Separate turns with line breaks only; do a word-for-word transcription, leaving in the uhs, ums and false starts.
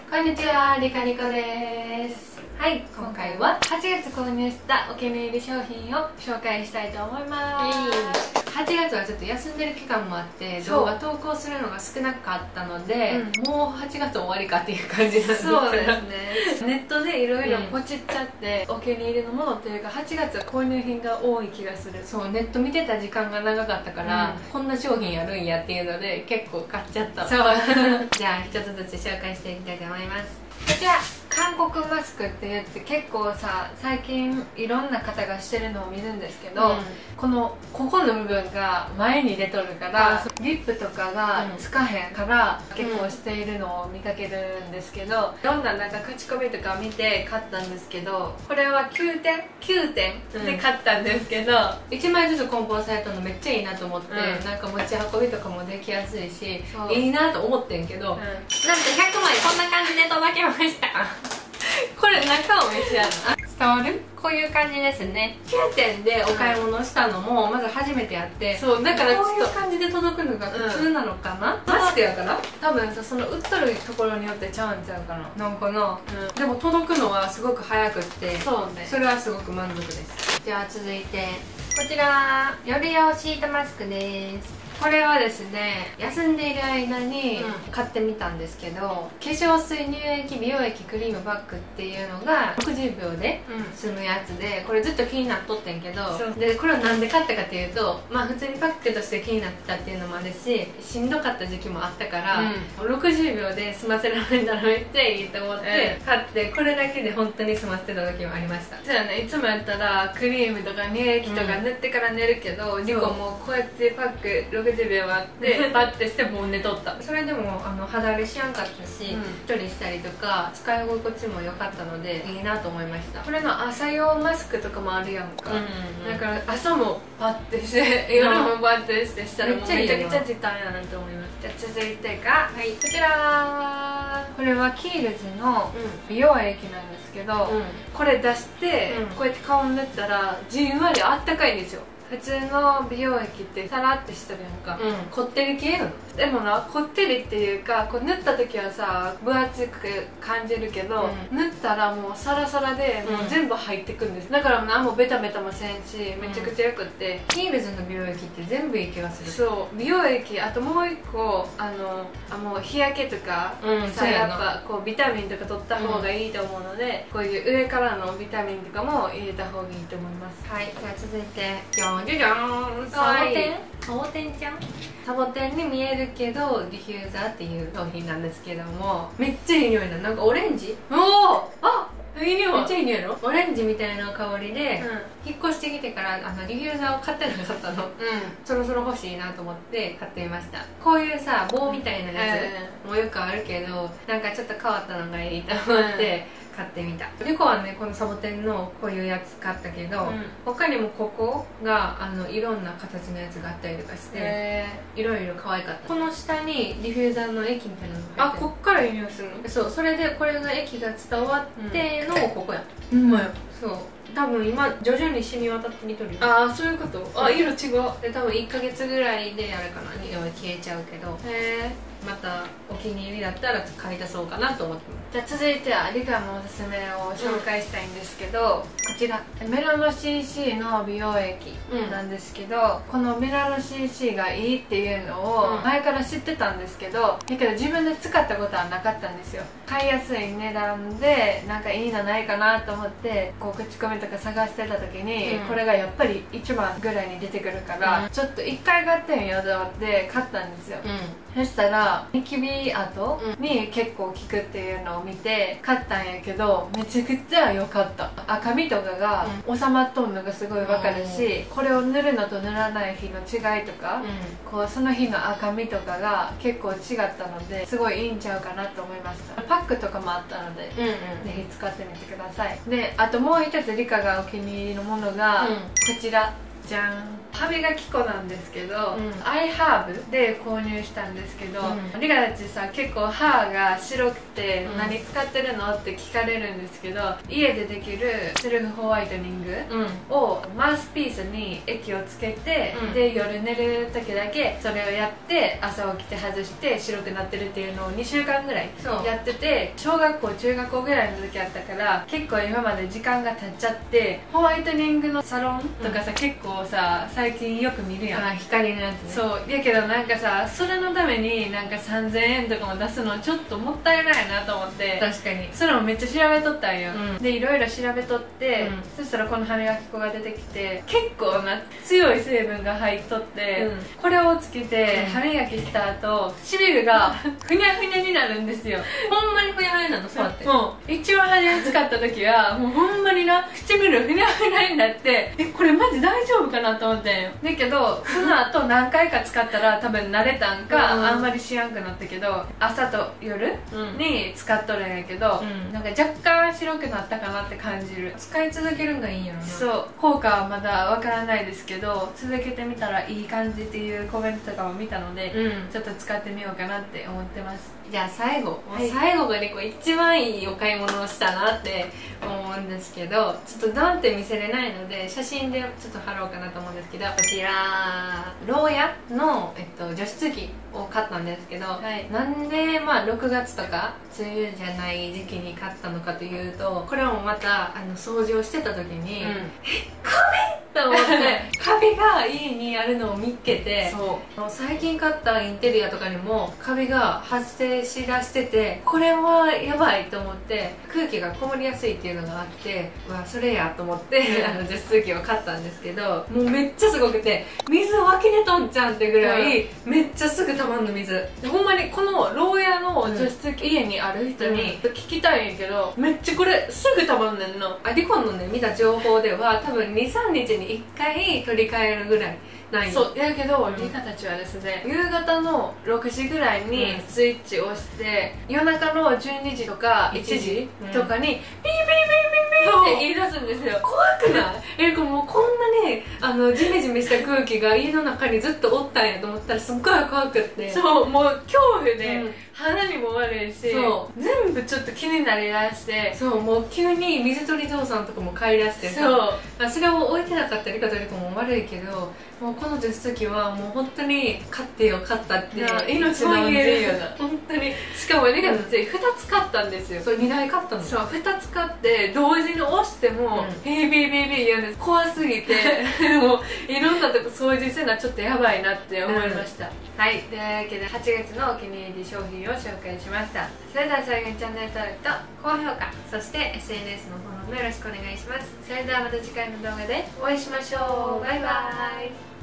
こんにちは、リカリコです。はい、今回ははちがつ購入したお気に入り商品を紹介したいと思います。はちがつはちょっと休んでる期間もあって動画投稿するのが少なかったので、うん、もうはちがつ終わりかっていう感じなんですけど、そうですねネットでいろいろポチっちゃって、うん、お気に入りのものっていうかはちがつは購入品が多い気がする。そう、ネット見てた時間が長かったから、うん、こんな商品あるんやっていうので結構買っちゃった。そうじゃあ一つずつ紹介していきたいと思います。こちら韓国マスクって言って結構さ最近いろんな方がしてるのを見るんですけど、うん、このここの部分が前に出とるからリップとかがつかへんから結構しているのを見かけるんですけど、いろんななんか口コミとか見て買ったんですけど、これはきゅうてんきゅうてんで買ったんですけど、うん、いちまいずつ梱包されたのめっちゃいいなと思って、うん、なんか持ち運びとかもできやすいしいいなと思ってんけど、うん、なんとひゃくまいこんな感じで届きました。これ中を召し上がる。伝わる？こういう感じですね。きゅうてんでお買い物したのもまず初めてやって、そうだからこういう感じで届くのが普通なのかな、うん、マスクやから多分さ、その売っとるところによってちゃうんちゃうかな、なんかな、うん、でも届くのはすごく早くって、そうね、それはすごく満足です。じゃあ続いてこちら夜用シートマスクです。これはですね、休んでいる間に買ってみたんですけど、うん、化粧水、乳液、美容液、クリーム、バッグっていうのがろくじゅうびょうで済むやつで、これずっと気になっとってんけど、でこれをなんで買ったかっていうと、まあ普通にパックとして気になってたっていうのもあるし、しんどかった時期もあったから、うん、ろくじゅうびょうで済ませられたらめっちゃいいと思って買って、これだけで本当に済ませてた時もありました。そうやね、いつもやったらクリームとか乳液とか塗ってから寝るけど、リコもこうやってパックろくじゅうびょうあってパッてしてもう寝とった。それでもあの肌荒れしやんかったし、うん、処理したりとか使い心地も良かったのでいいなと思いました。これの朝用マスクとかもあるやんか、うんうん、だから朝もパッてして夜もパッてしてしたらもうめちゃくちゃ時短やなと思います。じゃあ続いてが、はい、こちらこれはキールズの美容液なんですけど、うん、これ出して、うん、こうやって顔塗ったらじんわりあったかいんですよ。普通の美容液ってサラってしてるやんか、うん、こってり系なの。でもな、こってりっていうかこう塗った時はさ分厚く感じるけど、うん、塗ったらもうサラサラでもう全部入ってくんです、うん、だから何もベタベタもせんしめちゃくちゃよくって、うん、キールズの美容液って全部いい気がする。そう美容液、あともう一個あのあもう日焼けとか、うん、さやっぱこうビタミンとか取った方がいいと思うので、うん、こういう上からのビタミンとかも入れた方がいいと思います。はい、じゃあ続いてじゃんじゃじゃん、サボテンサボテンちゃんサボテンに見えるけどディフューザーっていう商品なんですけども、めっちゃいい匂いな。なんかオレンジ、おおあいい匂い、めっちゃいい匂いのオレンジみたいな香りで、うん、引っ越してきてからあのディフューザーを買ってなかったの、うん、そろそろ欲しいなと思って買ってみました。こういうさ棒みたいなやつもよくあるけど、なんかちょっと変わったのがいいと思って、うん買ってみた。リコはねこのサボテンのこういうやつ買ったけど、うん、他にもここがあのいろんな形のやつがあったりとかしていろいろ可愛かった。この下にディフューザーの液みたいなのが入ってる。あ、こっから輸入するの？そう、それでこれが液が伝わってのここや。うん、そう多分今徐々に染み渡ってきとるよ。ああそういうこと。あ、色違う。で多分いっかげつぐらいでやるかな、匂い消えちゃうけど、へえまたお気に入りだったら買い足そうかなと思ってます。じゃあ続いてはリカのおすすめを紹介したいんですけど、うん、こちらメラノ シーシー の美容液なんですけど、うん、このメラノ シーシー がいいっていうのを前から知ってたんですけど、だけど自分で使ったことはなかったんですよ。買いやすい値段でなんかいいのないかなと思ってこう口コミとか探してた時に、うん、これがやっぱりいちまんぐらいに出てくるから、うん、ちょっといっかい買ってみようと思って買ったんですよ、うん、そしたらニキビ跡に結構効くっていうのを見て買ったんやけど、めちゃくちゃ良かった。赤みとかが収まっとんのがすごい分かるし、うん、これを塗るのと塗らない日の違いとか、うん、こうその日の赤みとかが結構違ったのですごいいいんちゃうかなと思いました。パックとかもあったので、うんうん、ぜひ使ってみてください。であともう一つリカがお気に入りのものが、うん、こちらじゃん、歯磨き粉なんですけど、うん、アイハーブで購入したんですけど、うん、リカたちさ結構歯が白くて、うん、何使ってるのって聞かれるんですけど、家でできるセルフホワイトニングをマウスピースに液をつけて、うん、で夜寝る時だけそれをやって朝起きて外して白くなってるっていうのをにしゅうかんぐらいやってて、小学校中学校ぐらいの時あったから結構今まで時間が経っちゃって、ホワイトニングのサロンとかさ、うん、結構さ最近よく見るやん。あ、光のやつね。そうやけどなんかさ、それのためになんかさんぜんえんとかも出すのちょっともったいないなと思って、確かにそれもめっちゃ調べとったんよ、うん、でいろいろ調べとって、うん、そしたらこの歯磨き粉が出てきて、結構な強い成分が入っとって、うん、これをつけて歯磨きした後しびれがふにゃふにゃになるんですよ。ほんまにふにゃふにゃなの？そうやってもう一番初めに使った時はもうほんまにな唇ふにゃふにゃになって、えこれマジ大丈夫かなと思ってんよ。だけどその後何回か使ったら多分慣れたんか、うん、あんまりしやんくなったけど、朝と夜に使っとるんやけど、うん、なんか若干白くなったかなって感じる。使い続けるんがいいんやろな。そう効果はまだわからないですけど、続けてみたらいい感じっていうコメントとかも見たので、うん、ちょっと使ってみようかなって思ってます。じゃあ最後、はい、最後がねこう一番いいお買い物をしたなって思うんですけど、ちょっとなんて見せれないので写真でちょっと貼ろうかなと思うんですけど、こちらローヤの、えっと、除湿機を買ったんですけど、はい、なんで、まあ、ろくがつとか梅雨じゃない時期に買ったのかというと、これもまたあの掃除をしてた時に、うん、えカビと思ってカビが家にあるのを見っけて、そう最近買ったインテリアとかにもカビが発生しだしてて、これはやばいと思って空気がこもりやすいっていうのがあって、うわそれやと思ってあの除湿機を買ったんですけど、もうめっちゃすごくて水湧き出とんちゃんってぐらい、うん、めっちゃすぐたまんの水。ほんまにこのローヤの除湿機、うん、家にある人に聞きたいんやけど、めっちゃこれすぐたまんねんの。あリコンのね見た情報では多分にさんにちにいっかい取り替えるぐらいない。そうやけど、うん、リカたちはですね、夕方のろくじぐらいにスイッチを押して、うん、夜中のじゅうにじとかいちじとかに、うん、ピーピーピーピーピーって言い出すんですよ。怖くない？えりこもうこんなにあのジメジメした空気が家の中にずっとおったんやと思ったらすっごい怖くって、そうもう恐怖で、うん、肌にも悪いし、そう全部ちょっと気になりだして、そうもう急に水鳥ゾウさんとかも買い出してさ、そうそれを置いてなかったりかとりかも悪いけど、もうこの除湿機はもう本当に買ってよかったって命の恩人よな本当に。しかもリカたちふたつ買ったんですよ。そうにだい買ったの。そうふたつ買って同時に押しても、うん、ビービービービー言うんです。怖すぎてもういろんなとこ掃除せなちょっとやばいなって思いました、うん、はい。というわけではちがつのお気に入り商品を紹介しました。それでは最後にチャンネル登録と高評価、そして エスエヌエス のフォローもよろしくお願いします。それではまた次回の動画でお会いしましょう。バイバーイ。